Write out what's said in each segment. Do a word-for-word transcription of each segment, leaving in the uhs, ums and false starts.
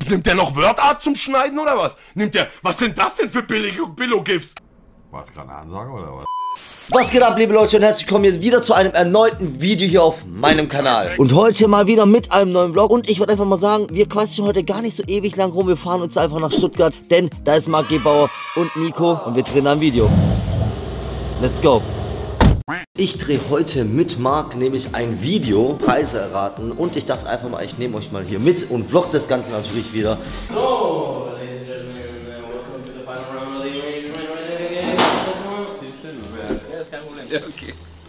Nimmt der noch WordArt zum Schneiden oder was? Nimmt der, was sind das denn für billige Billo-GIFs? War es gerade eine Ansage oder was? Was geht ab, liebe Leute, und herzlich willkommen jetzt wieder zu einem erneuten Video hier auf meinem Kanal. Und heute mal wieder mit einem neuen Vlog. Und ich würde einfach mal sagen, wir quatschen heute gar nicht so ewig lang rum. Wir fahren uns einfach nach Stuttgart, denn da ist Marc Gebauer und Nico und wir drehen ein Video. Let's go. Ich drehe heute mit Marc nämlich ein Video, Preise erraten, und ich dachte einfach mal, ich nehme euch mal hier mit und vlog das Ganze natürlich wieder. So, ladies and gentlemen, welcome to the final round of the game. Ja, ist kein Problem. Ja, okay.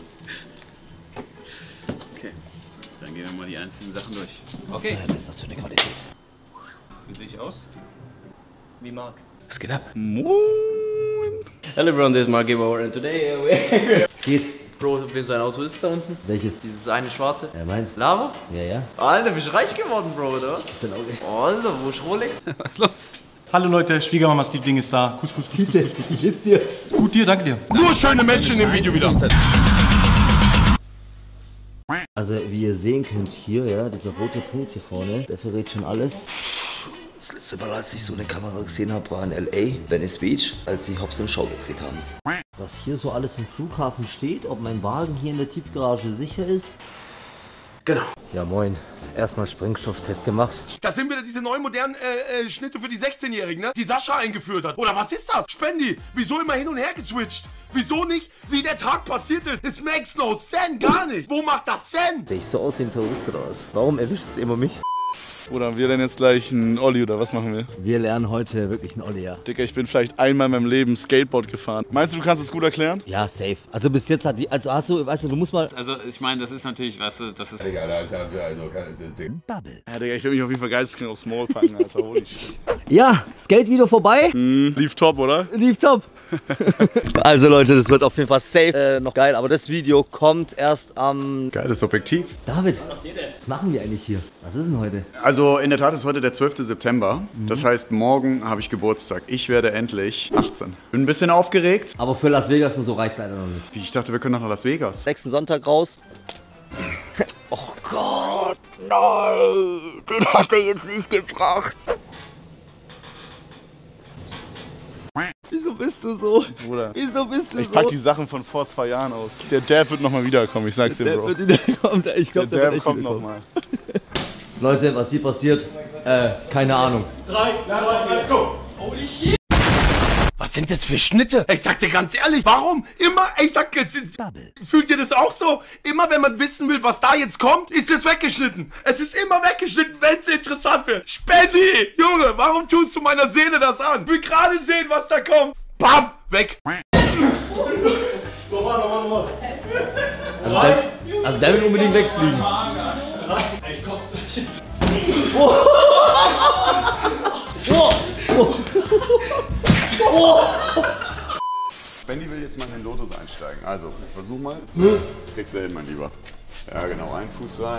Okay, dann gehen wir mal die einzelnen Sachen durch. Okay. Was ist das für eine Qualität? Wie sehe ich aus? Wie Marc. Was geht ab? Moin. Hello everyone, this is Marc Gebauer and today we... Geht. Bro, wem sein Auto ist da unten? Welches? Dieses eine schwarze? Ja, meins. Lava? Ja, ja. Alter, bist du reich geworden, Bro, oder was? Das ist ein Auge. Alter, wo ist Rolex? Was ist los? Hallo Leute, Schwiegermamas Liebling ist da. Kuss, kuss, kuss, kuss, kuss, kuss, kuss. Wie geht's dir? Gut dir, danke dir. Nur schöne Menschen in dem Video wieder. Also wie ihr sehen könnt hier, ja, dieser rote Punkt hier vorne, der verrät schon alles. Das letzte Mal, als ich so eine Kamera gesehen habe, war in L A, Venice Beach, als sie Hobbs und Shaw gedreht haben. Was hier so alles im Flughafen steht, ob mein Wagen hier in der Tiefgarage sicher ist. Genau. Ja moin, erstmal Sprengstofftest gemacht. Das sind wieder diese neuen modernen äh, äh, Schnitte für die sechzehnjährigen, ne? Die Sascha eingeführt hat. Oder was ist das? Spendi, wieso immer hin und her geswitcht? Wieso nicht, wie der Tag passiert ist? Es makes no sense, gar nicht. Wo macht das Sinn? Sehe ich so aus wie ein Terrorist oder was? Warum erwischt es immer mich? Oder haben wir denn jetzt gleich einen Olli oder was machen wir? Wir lernen heute wirklich einen Olli, ja. Digga, ich bin vielleicht einmal in meinem Leben Skateboard gefahren. Meinst du, du kannst es gut erklären? Ja, safe. Also bis jetzt hat die, also hast du, weißt du, du musst mal... Also ich meine, das ist natürlich, weißt du, das ist... Digga, Alter, also kann es jetzt sehen. Bubble. Ja, Digga, ich will mich auf jeden Fall geisteskrank aufs Maul packen, Alter. Holy shit. Ja, Skate wieder vorbei. Hm, lief top, oder? Lief top. Also Leute, das wird auf jeden Fall safe äh, noch geil, aber das Video kommt erst am... Geiles Objektiv. David, was machen wir eigentlich hier? Was ist denn heute? Also in der Tat ist heute der zwölfte September. Mhm. Das heißt, morgen habe ich Geburtstag. Ich werde endlich achtzehn. Bin ein bisschen aufgeregt. Aber für Las Vegas und so reicht leider noch nicht. Wie, ich dachte, wir können nach Las Vegas. Nächsten Sonntag raus. Oh Gott, nein, den hat er jetzt nicht gebracht. Wieso bist du so? Bruder. Wieso bist du Ich so? pack die Sachen von vor zwei Jahren aus. Der Dab wird nochmal wiederkommen, ich sag's dir, Der Bro. wird wieder kommt, ich glaub, Der der Dab wird kommt echt nochmal. Leute, was hier passiert, äh, keine Ahnung. Was sind das für Schnitte? Ich sag dir ganz ehrlich, warum immer, ich sag, fühlt ihr das auch so? Immer wenn man wissen will, was da jetzt kommt, ist es weggeschnitten. Es ist immer weggeschnitten, wenn es interessant wird. Spendi! Junge, warum tust du meiner Seele das an? Ich will gerade sehen, was da kommt. Bam! Weg! Also der, also der will unbedingt wegfliegen. Benny will jetzt mal in den Lotus einsteigen. Also, ich versuch mal. Kriegst du hin, mein Lieber. Ja, genau. Ein Fuß rein.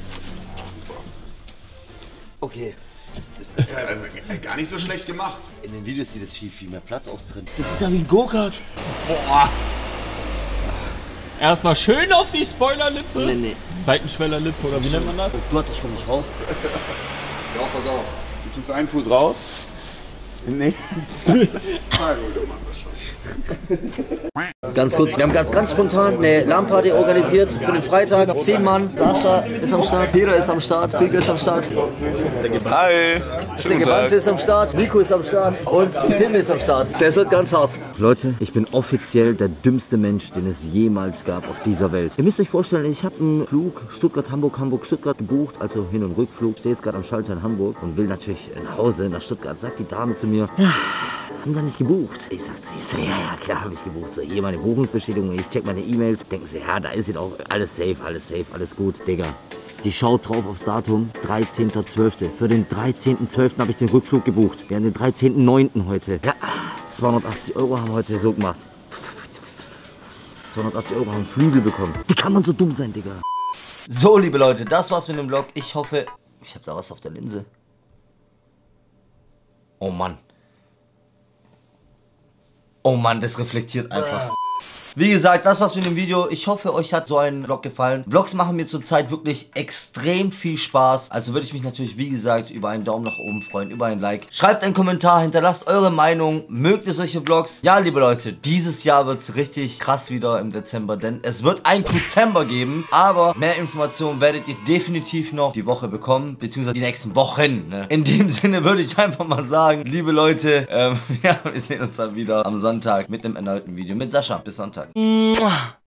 Okay. Das ist halt, Also, gar nicht so schlecht gemacht. in den Videos sieht es viel, viel mehr Platz aus drin. Das ist ja wie ein Go-Kart. Boah. Erstmal schön auf die Spoilerlippe. Nee, nee. Seitenschwellerlippe oder wie nennt man das? Oh Gott, ich komm nicht raus. Ja, pass auf. Du tust einen Fuß raus. Nee. Na gut, du machst das schon. Ganz kurz, wir haben ganz, ganz spontan eine LAN-Party organisiert für den Freitag. Zehn Mann, Sascha ist am Start, Peter ist am Start, Pilger ist am Start, Hi! der Gewandte ist am Start, Nico ist am Start und Tim ist am Start. Das wird ganz hart. Leute, ich bin offiziell der dümmste Mensch, den es jemals gab auf dieser Welt. Ihr müsst euch vorstellen, ich habe einen Flug Stuttgart-Hamburg, Hamburg-Stuttgart gebucht, also Hin- und Rückflug. Stehe jetzt gerade am Schalter in Hamburg und will natürlich nach Hause, nach Stuttgart. Sagt die Dame zu mir, ja, haben da nicht gebucht? Ich sag zu ihr, so, ja, ja, klar habe ich gebucht. So, hier meine Buchungsbestätigung, ich check meine E-Mails. Denken sie, ja, da ist jetzt auch alles safe, alles safe, alles gut. Digga, die schaut drauf aufs Datum, dreizehnter zwölfter Für den dreizehnten zwölften habe ich den Rückflug gebucht. Wir haben den dreizehnten neunten heute. Ja, zweihundertachtzig Euro haben wir heute so gemacht. zweihundertachtzig Euro haben Flügel bekommen. Wie kann man so dumm sein, Digga? So, liebe Leute, das war's mit dem Vlog. Ich hoffe, ich habe da was auf der Linse. Oh Mann. Oh Mann, das reflektiert einfach. Wie gesagt, das war's mit dem Video. Ich hoffe, euch hat so ein Vlog gefallen. Vlogs machen mir zurzeit wirklich extrem viel Spaß. Also würde ich mich natürlich, wie gesagt, über einen Daumen nach oben freuen, über ein Like. Schreibt einen Kommentar, hinterlasst eure Meinung. Mögt ihr solche Vlogs? Ja, liebe Leute, dieses Jahr wird es richtig krass wieder im Dezember, denn es wird ein Dezember geben. Aber mehr Informationen werdet ihr definitiv noch die Woche bekommen, beziehungsweise die nächsten Wochen. Ne? In dem Sinne würde ich einfach mal sagen, liebe Leute, ähm, ja, wir sehen uns dann wieder am Sonntag mit einem erneuten Video mit Sascha. Bis Sonntag.